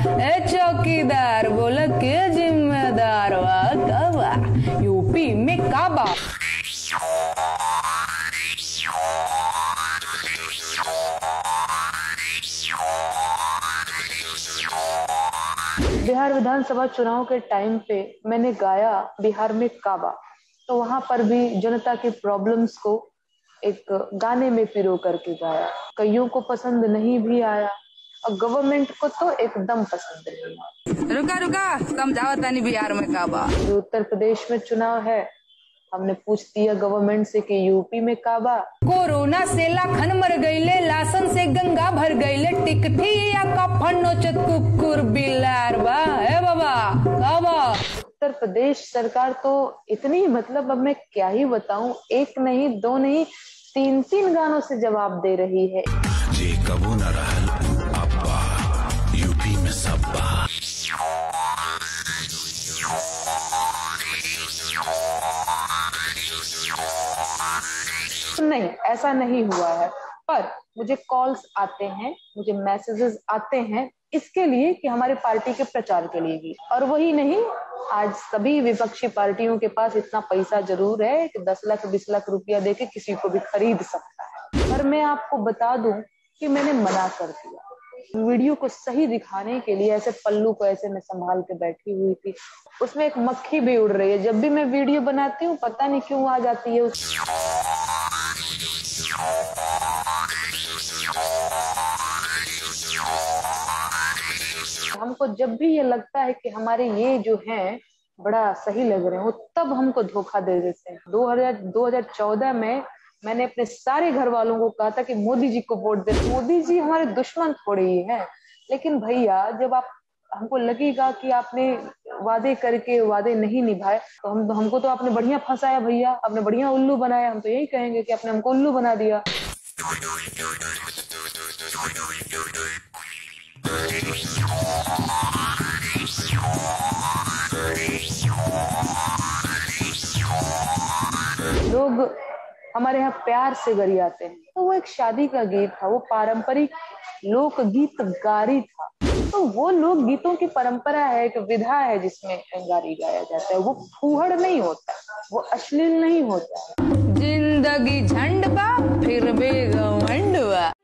ए चौकीदार बोला के जिम्मेदार वा काबा यूपी में काबा। बिहार विधानसभा चुनाव के टाइम पे मैंने गाया बिहार में काबा, तो वहां पर भी जनता की प्रॉब्लम्स को एक गाने में पिरो करके गाया। कईयों को पसंद नहीं भी आया और गवर्नमेंट को तो एकदम पसंद नहीं आया। रुका रुका समझावतानी बिहार में काबा। जो उत्तर प्रदेश में चुनाव है, हमने पूछ दिया गवर्नमेंट से कि यूपी में काबा। कोरोना से लाखन मर गईले, लासन से गंगा भर गईले, टिकठी या कफन नोचत कुकुर बिलार बा है बाबा काबा। उत्तर प्रदेश सरकार तो इतनी, मतलब अब मैं क्या ही बताऊं, एक नहीं दो नहीं 3-3 गानों से जवाब दे रही है। जे कबो न रहल अब्बा, यूपी में सब्बा। नहीं, ऐसा नहीं हुआ है, पर मुझे कॉल्स आते हैं, मुझे मैसेजेस आते हैं इसके लिए कि हमारी पार्टी के प्रचार के लिए भी। और वही नहीं, आज सभी विपक्षी पार्टियों के पास इतना पैसा जरूर है कि 10 लाख 20 लाख रुपया देके किसी को भी खरीद सकता है। पर मैं आपको बता दूं कि मैंने मना कर दिया। वीडियो को सही दिखाने के लिए ऐसे पल्लू को ऐसे मैं संभाल के बैठी हुई थी, उसमें एक मक्खी भी उड़ रही है। जब भी मैं वीडियो बनाती हूँ पता नहीं क्यों आ जाती है हमको जब भी ये लगता है कि हमारे ये जो हैं बड़ा सही लग रहे हैं, वो तब हमको धोखा दे देते हैं। 2014 में मैंने अपने सारे घर वालों को कहा था कि मोदी जी को वोट दे। मोदी जी हमारे दुश्मन थोड़े ही हैं, लेकिन भैया जब आप हमको लगेगा कि आपने वादे करके वादे नहीं निभाए तो हमको तो आपने बढ़िया फंसाया भैया, आपने बढ़िया उल्लू बनाया। हम तो यही कहेंगे कि आपने हमको उल्लू बना दिया। लोग हमारे यहाँ प्यार से गरियाते हैं, तो वो एक शादी का गीत था, वो पारंपरिक लोक गीत गारी था। तो वो लोक गीतों की परंपरा है, एक विधा है जिसमें गारी गाया जाता है। वो फूहड़ नहीं होता, वो अश्लील नहीं होता। जिंदगी झंड बा फिर भी घमंड बा।